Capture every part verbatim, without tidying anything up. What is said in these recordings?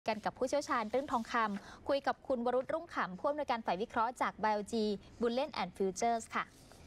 กันกับผู้เชี่ยวชาญเรื่องทองคำคุยกับคุณวรุษรุ่งขำผู้อำนวยการฝ่ายวิเคราะห์จาก ไบโอ จี Bullion and Futures ค่ะ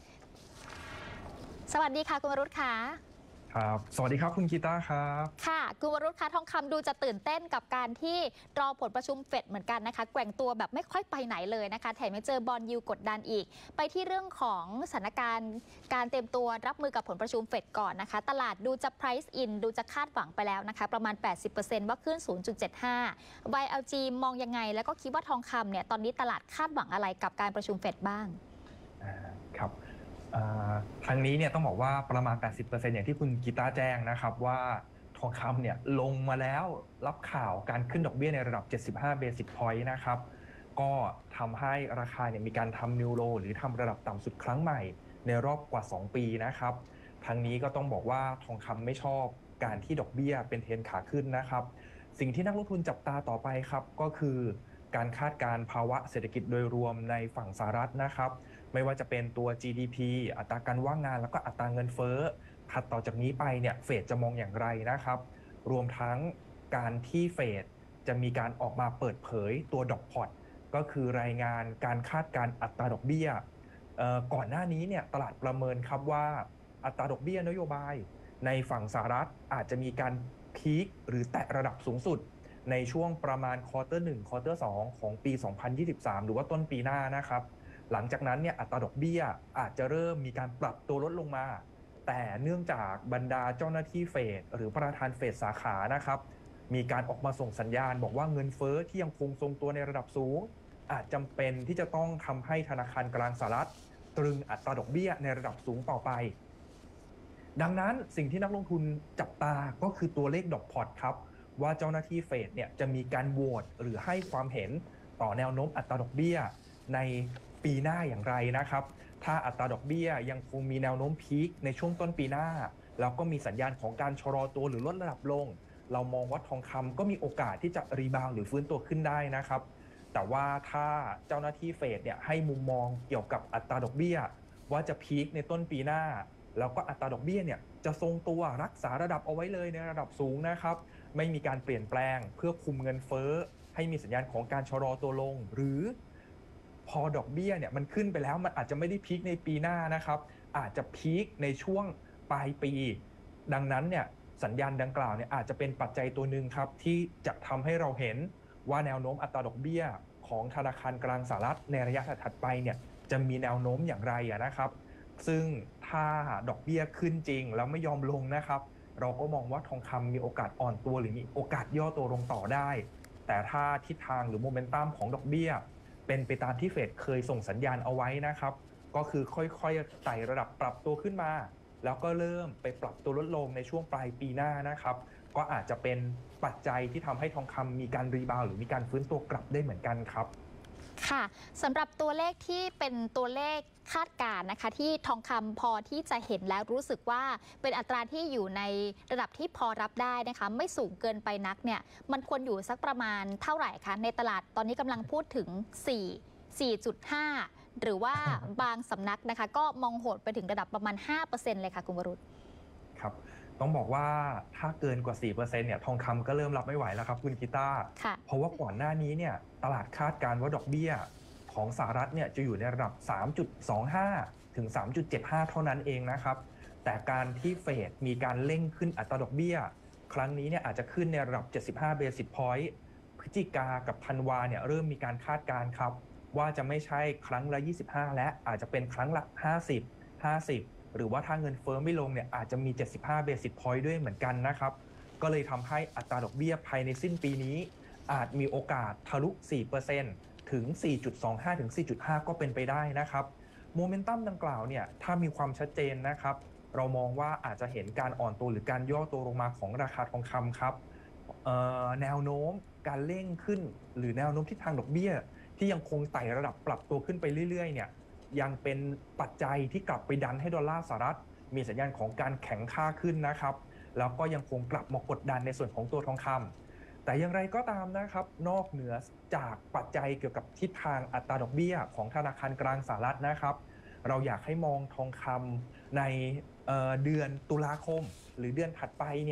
สวัสดีค่ะคุณวรุษค่ะครับสวัสดีครับคุณกีตาร์ครับค่ะคุณวรุษคะทองคำดูจะตื่นเต้นกับการที่รอผลประชุมเฟดเหมือนกันนะคะแกว่งตัวแบบไม่ค่อยไปไหนเลยนะคะแถมยังเจอบอนด์ยิลด์กดดันอีกไปที่เรื่องของสถานการณ์การเตรียมตัวรับมือกับผลประชุมเฟดก่อนนะคะตลาดดูจะ price in ดูจะคาดหวังไปแล้วนะคะประมาณ แปดสิบเปอร์เซ็นต์ ว่าขึ้น ศูนย์จุดเจ็ดห้า ไว แอล จี มองยังไงแล้วก็คิดว่าทองคำเนี่ยตอนนี้ตลาดคาดหวังอะไรกับการประชุมเฟดบ้างครับทางนี้เนี่ยต้องบอกว่าประมาณ แปดสิบเปอร์เซ็นต์ อย่างที่คุณกีตาร์แจ้งนะครับว่าทองคำเนี่ยลงมาแล้วรับข่าวการขึ้นดอกเบี้ยในระดับเจ็ดสิบห้า Basis Point นะครับก็ทำให้ราคาเนี่ยมีการทำนิวโลหรือทำระดับต่ำสุดครั้งใหม่ในรอบกว่าสองปีนะครับทางนี้ก็ต้องบอกว่าทองคำไม่ชอบการที่ดอกเบี้ยเป็นเทรนขาขึ้นนะครับสิ่งที่นักลงทุนจับตาต่อไปครับก็คือการคาดการณ์ภาวะเศรษฐกิจโดยรวมในฝั่งสหรัฐนะครับไม่ว่าจะเป็นตัว จี ดี พี อัตราการว่างงานแล้วก็อัตราเงินเฟ้อถัดต่อจากนี้ไปเนี่ยเฟดจะมองอย่างไรนะครับรวมทั้งการที่เฟดจะมีการออกมาเปิดเผยตัวดอกพอตก็คือรายงานการคาดการณ์อัตราดอกเบี้ยก่อนหน้านี้เนี่ยตลาดประเมินครับว่าอัตราดอกเบี้ยนโยบายในฝั่งสหรัฐอาจจะมีการพีคหรือแตะระดับสูงสุดในช่วงประมาณควอเตอร์หนึ่งควอเตอร์สองของปีสองพันยี่สิบสามหรือว่าต้นปีหน้านะครับหลังจากนั้นเนี่ยอัตราดอกเบี้ยอาจจะเริ่มมีการปรับตัวลดลงมาแต่เนื่องจากบรรดาเจ้าหน้าที่เฟดหรือประธานเฟดสาขานะครับมีการออกมาส่งสัญญาณบอกว่าเงินเฟ้อที่ยังคงทรงตัวในระดับสูงอาจจำเป็นที่จะต้องทำให้ธนาคารกลางสหรัฐตรึงอัตราดอกเบี้ยในระดับสูงต่อไปดังนั้นสิ่งที่นักลงทุนจับตาก็คือตัวเลขดอกพอตครับว่าเจ้าหน้าที่เฟดเนี่ยจะมีการโหวตหรือให้ความเห็นต่อแนวโน้มอัตราดอกเบี้ยในปีหน้าอย่างไรนะครับถ้าอัตราดอกเบี้ยยังคงมีแนวโน้มพีคในช่วงต้นปีหน้าแล้วก็มีสัญญาณของการชะลอตัวหรือลดระดับลงเรามองว่าทองคำก็มีโอกาสที่จะรีบาวด์หรือฟื้นตัวขึ้นได้นะครับแต่ว่าถ้าเจ้าหน้าที่เฟดเนี่ยให้มุมมองเกี่ยวกับอัตราดอกเบี้ยว่าจะพีคในต้นปีหน้าแล้วก็อัตราดอกเบี้ยเนี่ยจะทรงตัวรักษาระดับเอาไว้เลยในระดับสูงนะครับไม่มีการเปลี่ยนแปลงเพื่อคุมเงินเฟ้อให้มีสัญญาณของการชะลอตัวลงหรือพอดอกเบี้ยเนี่ยมันขึ้นไปแล้วมันอาจจะไม่ได้พีคในปีหน้านะครับอาจจะพีคในช่วงปลายปีดังนั้นเนี่ยสัญญาณดังกล่าวเนี่ยอาจจะเป็นปัจจัยตัวหนึ่งครับที่จะทำให้เราเห็นว่าแนวโน้มอัตราดอกเบี้ยของธนาคารกลางสหรัฐในระยะถัดไปเนี่ยจะมีแนวโน้มอย่างไรนะครับซึ่งถ้าดอกเบี้ยขึ้นจริงแล้วไม่ยอมลงนะครับเราก็มองว่าทองคำมีโอกาสอ่อนตัวหรือมีโอกาสย่อตัวลงต่อได้แต่ถ้าทิศทางหรือโมเมนตัมของดอกเบี้ยเป็นไปตามที่เฟดเคยส่งสัญญาณเอาไว้นะครับก็คือค่อยๆไต่ระดับปรับตัวขึ้นมาแล้วก็เริ่มไปปรับตัวลดลงในช่วงปลายปีหน้านะครับก็อาจจะเป็นปัจจัยที่ทำให้ทองคำมีการรีบาวด์หรือมีการฟื้นตัวกลับได้เหมือนกันครับค่ะสำหรับตัวเลขที่เป็นตัวเลขคาดการณ์นะคะที่ทองคำพอที่จะเห็นแล้วรู้สึกว่าเป็นอัตราที่อยู่ในระดับที่พอรับได้นะคะไม่สูงเกินไปนักเนี่ยมันควรอยู่สักประมาณเท่าไหร่คะในตลาดตอนนี้กำลังพูดถึงสี่ สี่จุดห้า หรือว่าบางสำนักนะคะก็มองโหดไปถึงระดับประมาณ ห้าเปอร์เซ็นต์ เลยค่ะคุณวรุษครับต้องบอกว่าถ้าเกินกว่า สี่เปอร์เซ็นต์ เนี่ยทองคำก็เริ่มรับไม่ไหวแล้วครับคุณกีตาร์เพราะว่าก่อนหน้านี้เนี่ยตลาดคาดการณ์ว่าดอกเบี้ยของสหรัฐเนี่ยจะอยู่ในระดับ สามจุดสองห้า ถึง สามจุดเจ็ดห้า เท่านั้นเองนะครับแต่การที่เฟดมีการเร่งขึ้นอัตราดอกเบี้ยครั้งนี้เนี่ยอาจจะขึ้นในระดับเจ็ดสิบห้า Basis Point พฤศจิกากับธันวาเนี่ยเริ่มมีการคาดการณ์ครับว่าจะไม่ใช่ครั้งละยี่สิบห้าและอาจจะเป็นครั้งละห้าสิบ ห้าสิบหรือว่าถ้าเงินเฟ้อไม่ลงเนี่ยอาจจะมีเจ็ดสิบห้า Basis Point ด้วยเหมือนกันนะครับก็เลยทำให้อัตราดอกเบี้ยภายในสิ้นปีนี้อาจมีโอกาสทะลุ สี่เปอร์เซ็นต์ ถึง สี่จุดสองห้า ถึง สี่จุดห้า ก็เป็นไปได้นะครับโมเมนตัมดังกล่าวเนี่ยถ้ามีความชัดเจนนะครับเรามองว่าอาจจะเห็นการอ่อนตัวหรือการย่อตัวลงมาของราคาทองคำครับแนวโน้มการเร่งขึ้นหรือแนวโน้มทิศทางดอกเบี้ยที่ยังคงไต่ระดับปรับตัวขึ้นไปเรื่อยๆเนี่ยยังเป็นปัจจัยที่กลับไปดันให้ดอลลาร์สหรัฐมีสัญญาณของการแข็งค่าขึ้นนะครับแล้วก็ยังคงกลับมากดดันในส่วนของตัวทองคำแต่อย่างไรก็ตามนะครับนอกเหนือจากปัจจัยเกี่ยวกับทิศทางอัตราดอกเบี้ยของธนาคารกลางสหรัฐนะครับเราอยากให้มองทองคำในเดือนตุลาคมหรือเดือนถัดไปเนี่ย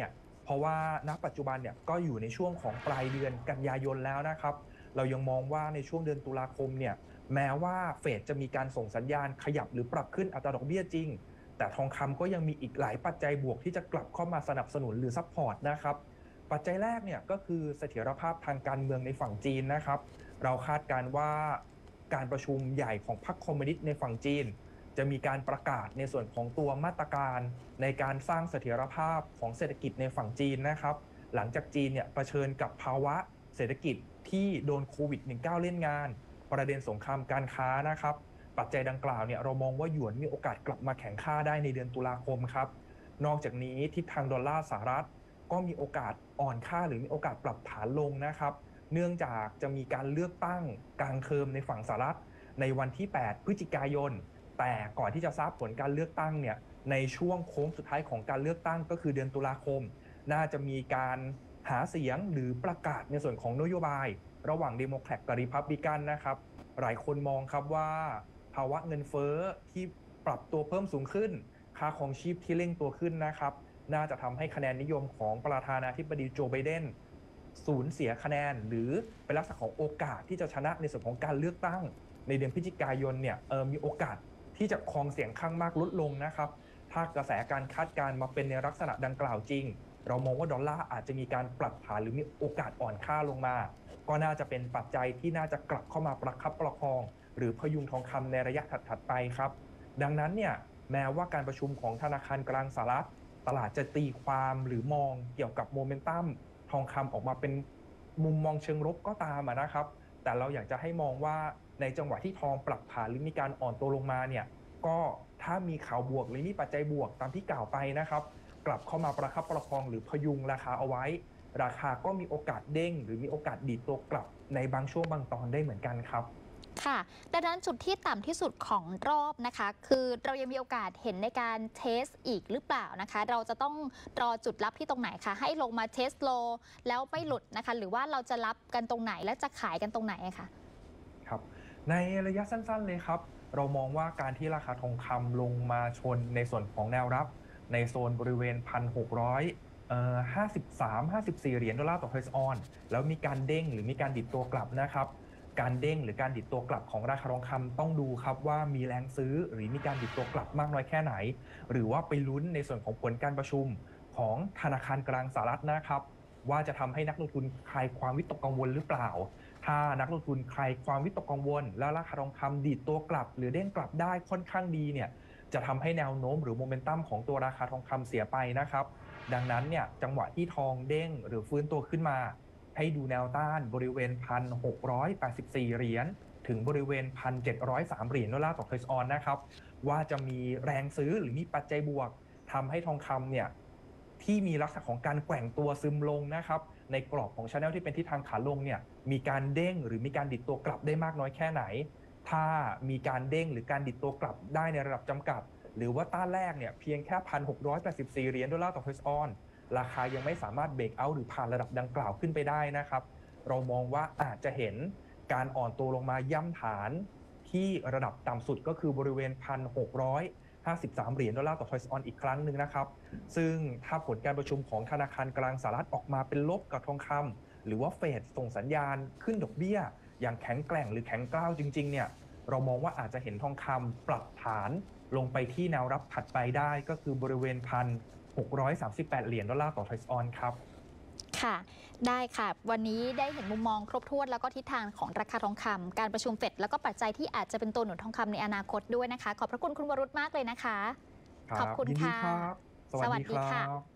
เพราะว่าณปัจจุบันเนี่ยก็อยู่ในช่วงของปลายเดือนกันยายนแล้วนะครับเรายังมองว่าในช่วงเดือนตุลาคมเนี่ยแม้ว่าเฟดจะมีการส่งสัญญาณขยับหรือปรับขึ้นอัตราดอกเบี้ยจริงแต่ทองคำก็ยังมีอีกหลายปัจจัยบวกที่จะกลับเข้ามาสนับสนุนหรือซัพพอร์ตนะครับปัจจัยแรกเนี่ยก็คือเสถียรภาพทางการเมืองในฝั่งจีนนะครับเราคาดการณ์ว่าการประชุมใหญ่ของพรรคคอมมิวนิสต์ในฝั่งจีนจะมีการประกาศในส่วนของตัวมาตรการในการสร้างเสถียรภาพของเศรษฐกิจในฝั่งจีนนะครับหลังจากจีนเนี่ยเผชิญกับภาวะเศรษฐกิจที่โดนโควิด สิบเก้า เล่นงานประเด็นสงครามการค้านะครับปัจจัยดังกล่าวเนี่ยเรามองว่าหยวนมีโอกาสกลับมาแข็งค่าได้ในเดือนตุลาคมครับนอกจากนี้ทิศทางดอลลาร์สหรัฐก็มีโอกาสอ่อนค่าหรือมีโอกาสปรับฐานลงนะครับเนื่องจากจะมีการเลือกตั้งกลางเทอมในฝั่งสหรัฐในวันที่แปดพฤศจิกายนแต่ก่อนที่จะทราบผลการเลือกตั้งเนี่ยในช่วงโค้งสุดท้ายของการเลือกตั้งก็คือเดือนตุลาคมน่าจะมีการหาเสียงหรือประกาศในส่วนของนโยบายระหว่างเดโมแครตกับรีพับลิกันนะครับหลายคนมองครับว่าภาวะเงินเฟ้อที่ปรับตัวเพิ่มสูงขึ้นค่าครองชีพที่เร่งตัวขึ้นนะครับน่าจะทำให้คะแนนนิยมของประธานาธิบดีโจไบเดนสูญเสียคะแนนหรือเป็นลักษณะของโอกาสที่จะชนะในส่วนของการเลือกตั้งในเดือนพฤศจิกายนเนี่ยเออมีโอกาสที่จะครองเสียงข้างมากลดลงนะครับถ้ากระแสการคาดการณ์มาเป็นในลักษณะดังกล่าวจริงเรามองว่าดอลลาร์อาจจะมีการปรับฐานหรือมีโอกาสอ่อนค่าลงมาก็น่าจะเป็นปัจจัยที่น่าจะกลับเข้ามาประคับประคองหรือพยุงทองคำในระยะถัดๆไปครับดังนั้นเนี่ยแม้ว่าการประชุมของธนาคารกลางสหรัฐตลาดจะตีความหรือมองเกี่ยวกับโมเมนตัมทองคำออกมาเป็นมุมมองเชิงลบก็ตามนะครับแต่เราอยากจะให้มองว่าในจังหวะที่ทองปรับฐานหรือมีการอ่อนตัวลงมาเนี่ยก็ถ้ามีข่าวบวกหรือมีปัจจัยบวกตามที่กล่าวไปนะครับกลับเข้ามาประคับประคองหรือพยุงราคาเอาไว้ราคาก็มีโอกาสเด้งหรือมีโอกาสดีดตัวกลับในบางช่วงบางตอนได้เหมือนกันครับค่ะดังนั้นจุดที่ต่ำที่สุดของรอบนะคะคือเรายังมีโอกาสเห็นในการเทสอีกหรือเปล่านะคะเราจะต้องรอจุดรับที่ตรงไหนคะให้ลงมาเทสโลแล้วไม่หลุดนะคะหรือว่าเราจะรับกันตรงไหนและจะขายกันตรงไหนคะครับในระยะสั้นๆเลยครับเรามองว่าการที่ราคาทองคำลงมาชนในส่วนของแนวรับในโซนบริเวณ หนึ่งพันหกร้อยห้าสิบสาม ห้าสิบสี่ เหรียญดอลลาร์ต่อทอยส์ออนแล้วมีการเด้งหรือมีการดิดตัวกลับนะครับการเด้งหรือการดิดตัวกลับของราคาทองคำต้องดูครับว่ามีแรงซื้อหรือมีการดิดตัวกลับมากน้อยแค่ไหนหรือว่าไปลุ้นในส่วนของผลการประชุมของธนาคารกลางสหรัฐนะครับว่าจะทำให้นักลงทุนคลายความวิตกกังวลหรือเปล่าถ้านักลงทุนคลายความวิตกกังวลแล้วราคาทองคำดีดตัวกลับหรือเด้งกลับได้ค่อนข้างดีเนี่ยจะทำให้แนวโน้มหรือโมเมนตัมของตัวราคาทองคำเสียไปนะครับดังนั้นเนี่ยจังหวะที่ทองเด้งหรือฟื้นตัวขึ้นมาให้ดูแนวต้านบริเวณ หนึ่งพันหกร้อยแปดสิบสี่ เหรียญถึงบริเวณ หนึ่งพันเจ็ดร้อยสาม เหรียญดอลลาร์ต่อทอยส์ออนนะครับว่าจะมีแรงซื้อหรือมีปัจจัยบวกทำให้ทองคำเนี่ยที่มีลักษณะของการแกว่งตัวซึมลงนะครับในกรอบของ channel ที่เป็นทิศทางขาลงเนี่ยมีการเด้งหรือมีการดิดตัวกลับได้มากน้อยแค่ไหนถ้ามีการเด้งหรือการดิดตัวกลับได้ในระดับจำกัดหรือว่าต้านแรกเนี่ยเพียงแค่ หนึ่งพันหกร้อยแปดสิบสี่ เหรียญดอลลาร์ต่อทอยส์ออนราคายังไม่สามารถเบรกเอาท์หรือผ่านระดับดังกล่าวขึ้นไปได้นะครับเรามองว่าอาจจะเห็นการอ่อนตัวลงมาย่ำฐานที่ระดับต่ำสุดก็คือบริเวณ หนึ่งพันหกร้อยห้าสิบสาม เหรียญดอลลาร์ต่อทอยส์ออนอีกครั้งหนึ่งนะครับซึ่งถ้าผลการประชุมของธนาคารกลางสหรัฐออกมาเป็นลบกับทองคำหรือว่าเฟดส่งสัญญาณขึ้นดอกเบี้ยอย่างแข็งแกร่งหรือแข็งกร้าวจริงๆเนี่ยเรามองว่าอาจจะเห็นทองคำปรับฐานลงไปที่แนวรับถัดไปได้ก็คือบริเวณ หนึ่งพันหกร้อยสามสิบแปด เหรียญดอลลาร์ต่อทอยส์ออนครับค่ะได้ค่ะวันนี้ได้เห็นมุมมองครบถ้วนแล้วก็ทิศทางของราคาทองคำการประชุมเฟดแล้วก็ปัจจัยที่อาจจะเป็นตัวหนุนทองคำในอนาคตด้วยนะคะขอบพระคุณคุณวรุษมากเลยนะคะขอบคุณค่ะสวัสดีครับ